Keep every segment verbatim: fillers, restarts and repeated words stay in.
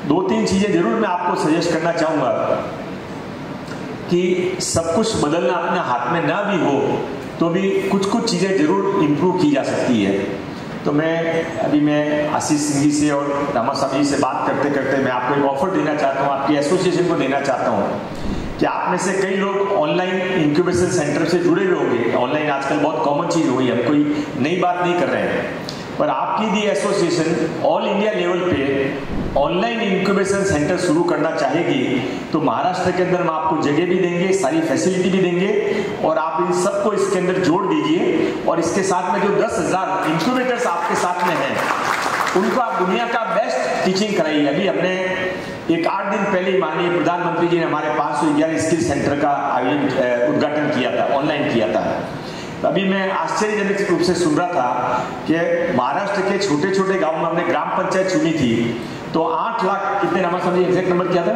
दो तीन चीजें जरूर मैं आपको सजेस्ट करना चाहूंगा कि सब कुछ बदलना अपने हाथ में ना भी हो तो भी कुछ कुछ चीजें जरूर इंप्रूव की जा सकती है। तो मैं अभी मैं आशीष सिंह जी से और रामा स्वामी जी से बात करते करते मैं आपको एक ऑफर देना चाहता हूँ, आपकी एसोसिएशन को देना चाहता हूँ कि आप में से कई लोग ऑनलाइन इंक्यूबेशन सेंटर से जुड़े हुए होंगे। ऑनलाइन आजकल बहुत कॉमन चीज हो गई, हम कोई नई बात नहीं कर रहे हैं, पर आपकी the association all India level पे ऑनलाइन इंक्यूबेशन सेंटर शुरू करना चाहेगी तो महाराष्ट्र के अंदर हम आपको जगह भी देंगे, सारी फैसिलिटी भी देंगे और आप इन सबको इसके अंदर जोड़ दीजिए। और इसके साथ में जो दस हजार इंक्यूबेटर्स आपके साथ में हैं उनको आप दुनिया का बेस्ट टीचिंग कराइए। अभी हमने एक आठ दिन पहले माननीय प्रधानमंत्री जी ने हमारे पाँच सौ ग्यारह स्किल सेंटर का आयोजन उद्घाटन किया था, ऑनलाइन किया था। अभी मैं आश्चर्यजनक रूप से सुन रहा था कि महाराष्ट्र के छोटे छोटे गांव में हमने ग्राम पंचायत चुनी थी तो आठ लाख कितने नंबर समझिए, एग्जैक्ट नंबर क्या था,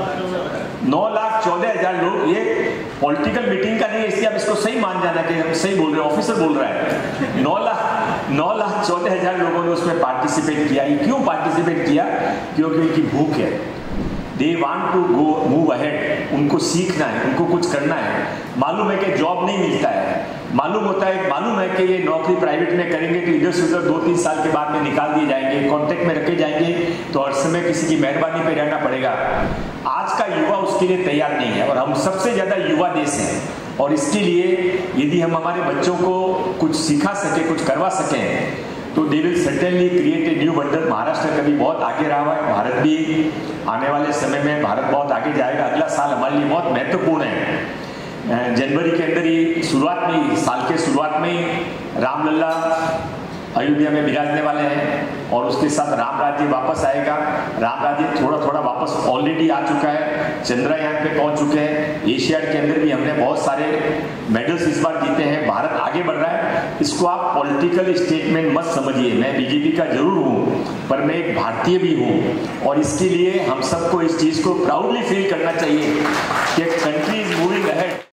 नौ लाख चौदह हजार लोग। ये पॉलिटिकल मीटिंग का नहीं है, इसलिए आप इसको सही मान जाना कि हम सही बोल रहे हैं, ऑफिसर बोल रहा है। नौ लाख नौ लाख चौदह हजार लोगों ने उसमें पार्टिसिपेट किया। ये क्यों पार्टिसिपेट किया? क्योंकि उनकी भूख है, they want to go move ahead, उनको सीखना है, उनको कुछ करना है। मालूम है कि जॉब नहीं मिलता है, मालूम होता है मालूम है कि ये नौकरी प्राइवेट में करेंगे तो इधर से उधर दो तीन साल के बाद में निकाल दिए जाएंगे, कॉन्ट्रैक्ट में रखे जाएंगे तो हर समय किसी की मेहरबानी पे रहना पड़ेगा। आज का युवा उसके लिए तैयार नहीं है और हम सबसे ज्यादा युवा देश हैं और इसके लिए यदि हम हमारे बच्चों को कुछ सिखा सके, कुछ करवा सकें तो they will certainly create a new wonder. Maharashtra कभी बहुत आगे रहा है, भारत भी आने वाले समय में भारत बहुत आगे जाएगा। अगला साल हमारे लिए बहुत महत्वपूर्ण है। जनवरी के अंदर ही शुरुआत में ही साल के शुरुआत में ही रामलला अयोध्या में विराजने वाले हैं और उसके साथ राम राज्य वापस आएगा। राम राज्य थोड़ा थोड़ा वापस ऑलरेडी आ चुका है, चंद्रयान पे पहुंच चुके हैं। एशियाड के अंदर भी हमने बहुत सारे मेडल्स इस बार जीते हैं, भारत आगे बढ़ रहा है। इसको आप पॉलिटिकल स्टेटमेंट मत समझिए, मैं बीजेपी का जरूर हूँ पर मैं एक भारतीय भी हूँ और इसके लिए हम सबको इस चीज को प्राउडली फील करना चाहिए कि कंट्री इज मूविंग अहेड।